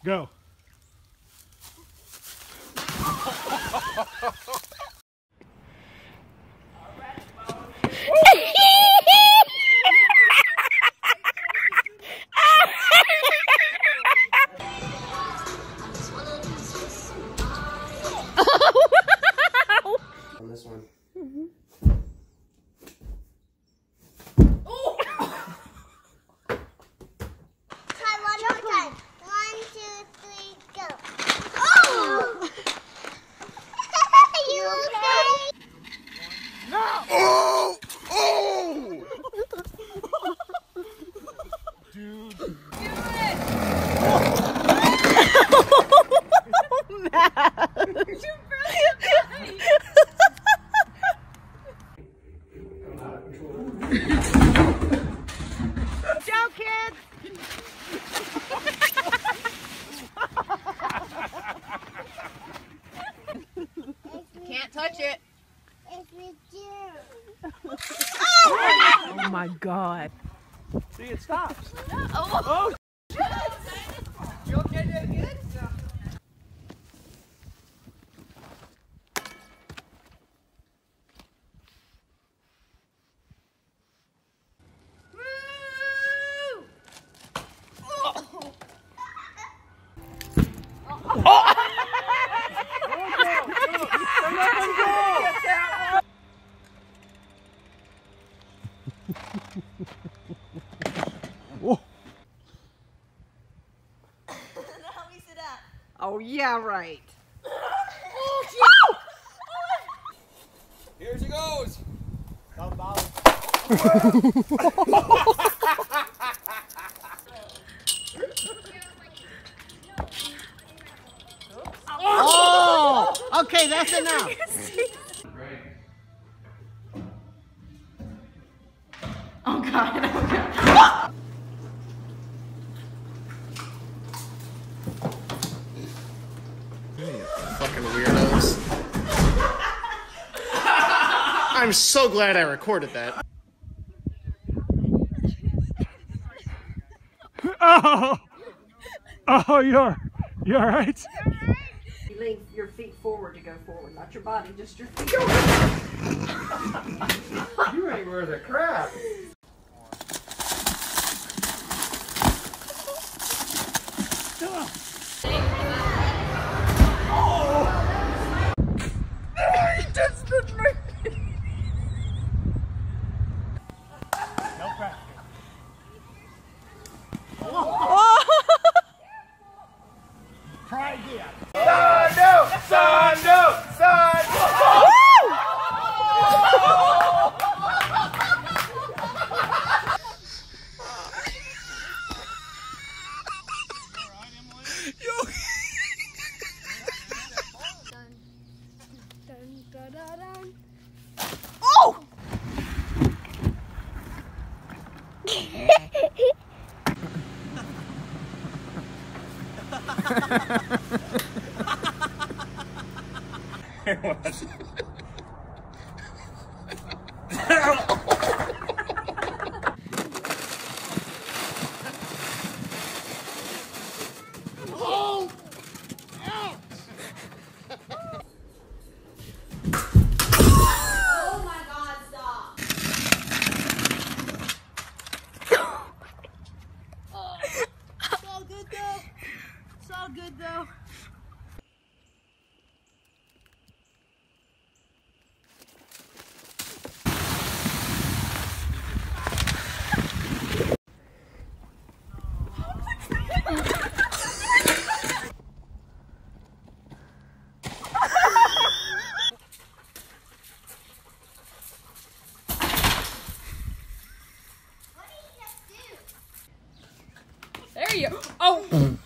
Go. On this one. Try one more time. 1, 2, 3, go. Oh! You okay? No! Oh! Oh! Dude. Do it! Ciao, kids! Can't touch it. It's with you. Oh my God. See, it stops. Oh. You okay there, kid? Oh yeah, right. Here she goes. Oh! Okay, that's enough. Oh God. Oh God. Fucking weirdos. I'm so glad I recorded that. Oh! Oh, you're all right? You lean your feet forward to go forward, not your body, just your feet. You ain't worth a crap. No pressure. Try again. Dun, dun, dun, dun. Oh! Ouch! Oh my God, stop. It's all good though. It's all good though. There you go. Oh.